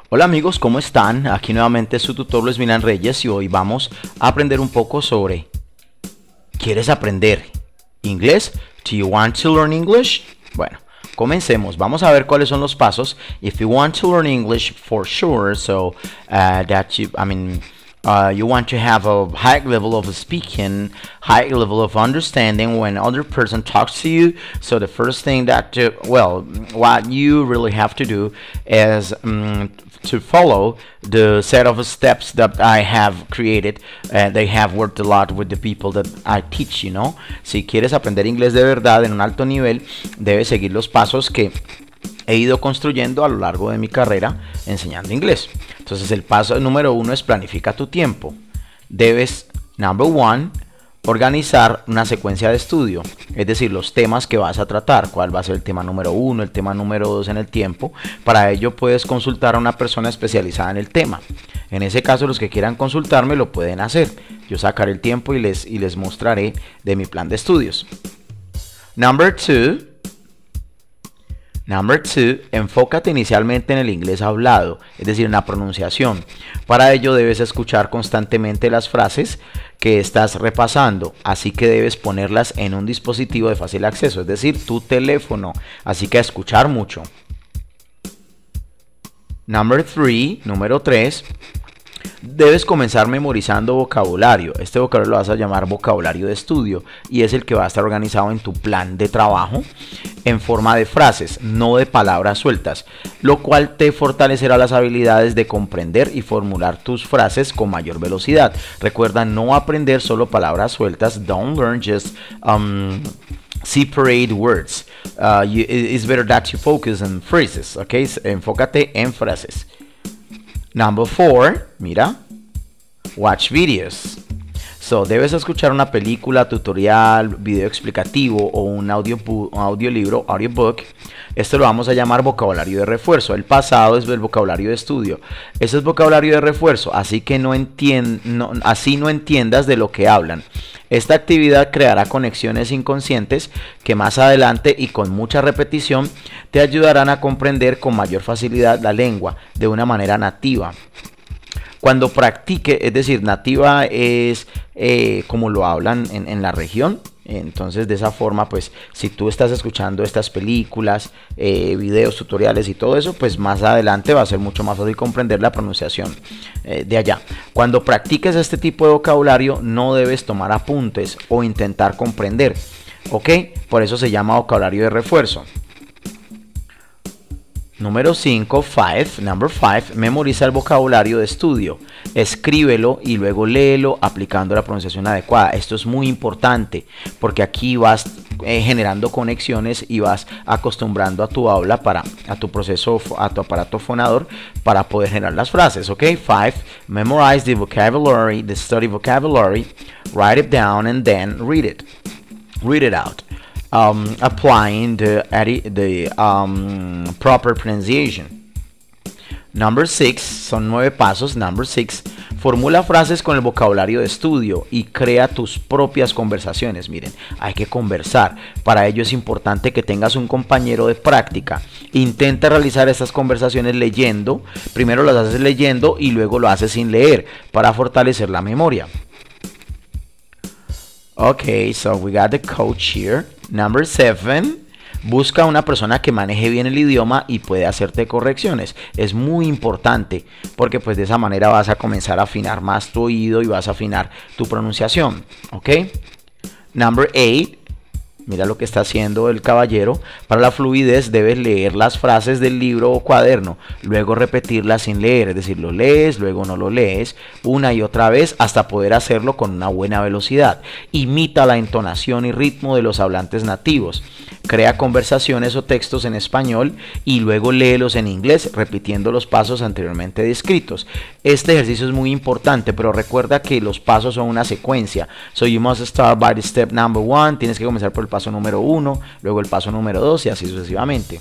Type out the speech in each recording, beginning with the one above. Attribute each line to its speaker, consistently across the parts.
Speaker 1: Hola amigos, ¿cómo están? Aquí nuevamente su tutor Luis Milan Reyes y hoy vamos a aprender un poco sobre ¿quieres aprender inglés? Do you want to learn English? Bueno, comencemos. Vamos a ver cuáles son los pasos. If you want to learn English for sure, so you want to have a high level of speaking, high level of understanding when other person talks to you. So the first thing that, what you really have to do is to follow the set of steps that I have created. They have worked a lot with the people that I teach, you know. Si quieres aprender inglés de verdad en un alto nivel, debes seguir los pasos que he ido construyendo a lo largo de mi carrera enseñando inglés. Entonces el paso número 1 es planifica tu tiempo. Debes, number 1, organizar una secuencia de estudio, es decir, los temas que vas a tratar, cuál va a ser el tema número 1, el tema número 2 en el tiempo. Para ello puedes consultar a una persona especializada en el tema. En ese caso, los que quieran consultarme lo pueden hacer. Yo sacaré el tiempo y les mostraré de mi plan de estudios. Number 2, enfócate inicialmente en el inglés hablado, es decir, en la pronunciación. Para ello debes escuchar constantemente las frases que estás repasando, así que debes ponerlas en un dispositivo de fácil acceso, es decir, tu teléfono. Así que a escuchar mucho. Número 3. Debes comenzar memorizando vocabulario. Este vocabulario lo vas a llamar vocabulario de estudio y es el que va a estar organizado en tu plan de trabajo en forma de frases, no de palabras sueltas, lo cual te fortalecerá las habilidades de comprender y formular tus frases con mayor velocidad. Recuerda no aprender solo palabras sueltas. Don't learn just separate words. It's better that you focus on phrases, okay? Enfócate en frases. Number 4, mira, watch videos. So, debes escuchar una película, tutorial, video explicativo o un audiolibro, audiobook. Esto lo vamos a llamar vocabulario de refuerzo. El pasado es el vocabulario de estudio. Eso es vocabulario de refuerzo, así que no entiendas de lo que hablan. Esta actividad creará conexiones inconscientes que más adelante y con mucha repetición te ayudarán a comprender con mayor facilidad la lengua de una manera nativa. Cuando practique, es decir, nativa es como lo hablan en la región. Entonces de esa forma, pues si tú estás escuchando estas películas, videos, tutoriales y todo eso, pues más adelante va a ser mucho más fácil comprender la pronunciación de allá. Cuando practiques este tipo de vocabulario no debes tomar apuntes o intentar comprender, ¿ok? Por eso se llama vocabulario de refuerzo. Número 5, number 5, memoriza el vocabulario de estudio. Escríbelo y luego léelo aplicando la pronunciación adecuada. Esto es muy importante porque aquí vas generando conexiones y vas acostumbrando a tu habla, a tu proceso, a tu aparato fonador para poder generar las frases. Ok, 5, memorize the vocabulary, the study vocabulary, write it down and then read it. Read it out. Applying the proper pronunciation. Number 6, son 9 pasos. Number 6, formula frases con el vocabulario de estudio y crea tus propias conversaciones. Miren, hay que conversar. Para ello es importante que tengas un compañero de práctica. Intenta realizar estas conversaciones leyendo. Primero las haces leyendo y luego lo haces sin leer para fortalecer la memoria. Okay, so we got the coach here. Number 7, busca una persona que maneje bien el idioma y puede hacerte correcciones. Es muy importante porque pues de esa manera vas a comenzar a afinar más tu oído y vas a afinar tu pronunciación. Ok. Number 8. Mira lo que está haciendo el caballero. Para la fluidez debes leer las frases del libro o cuaderno, luego repetirlas sin leer, es decir, lo lees, luego no lo lees, una y otra vez hasta poder hacerlo con una buena velocidad. Imita la entonación y ritmo de los hablantes nativos. Crea conversaciones o textos en español y luego léelos en inglés, repitiendo los pasos anteriormente descritos. Este ejercicio es muy importante, pero recuerda que los pasos son una secuencia. So you must start by the step number 1. Tienes que comenzar por el paso número 1, luego el paso número 2 y así sucesivamente.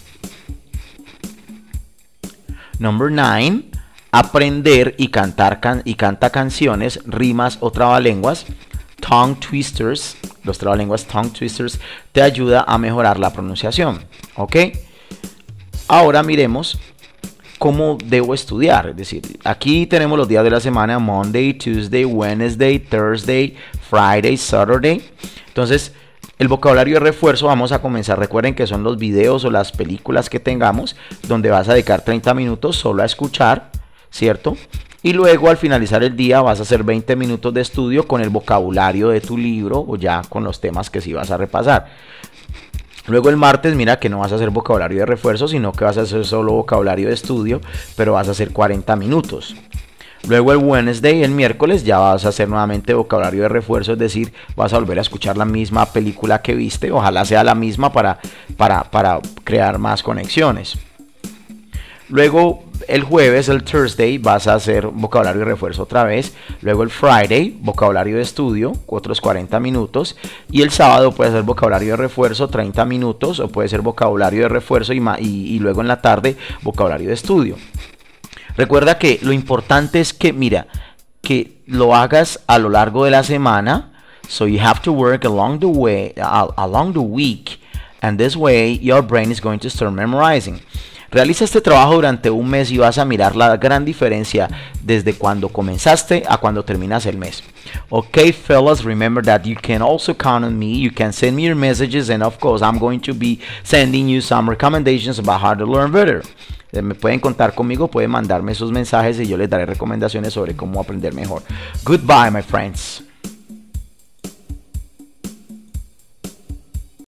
Speaker 1: Number 9, aprender y canta canciones, rimas o trabalenguas. Tongue twisters, los trabalenguas tongue twisters te ayuda a mejorar la pronunciación. Ok, ahora miremos cómo debo estudiar. Es decir, aquí tenemos los días de la semana: Monday, Tuesday, Wednesday, Thursday, Friday, Saturday. Entonces, el vocabulario de refuerzo vamos a comenzar. Recuerden que son los videos o las películas que tengamos donde vas a dedicar 30 minutos solo a escuchar, ¿cierto? Y luego al finalizar el día vas a hacer 20 minutos de estudio con el vocabulario de tu libro o ya con los temas que sí vas a repasar. Luego el martes, mira que no vas a hacer vocabulario de refuerzo, sino que vas a hacer solo vocabulario de estudio, pero vas a hacer 40 minutos. Luego el Wednesday, el miércoles, ya vas a hacer nuevamente vocabulario de refuerzo, es decir, vas a volver a escuchar la misma película que viste, ojalá sea la misma para crear más conexiones. Luego el jueves, el Thursday, vas a hacer vocabulario de refuerzo otra vez. Luego el Friday, vocabulario de estudio, otros 40 minutos. Y el sábado puedes hacer vocabulario de refuerzo, 30 minutos, o puede ser vocabulario de refuerzo y luego en la tarde vocabulario de estudio. Recuerda que lo importante es que, mira, que lo hagas a lo largo de la semana. So you have to work along the week, and this way your brain is going to start memorizing. Realiza este trabajo durante un mes y vas a mirar la gran diferencia desde cuando comenzaste a cuando terminas el mes. Okay, fellas, remember that you can also count on me. You can send me your messages, and of course I'm going to be sending you some recommendations about how to learn better. Me pueden contar conmigo, pueden mandarme sus mensajes y yo les daré recomendaciones sobre cómo aprender mejor. Goodbye, my friends.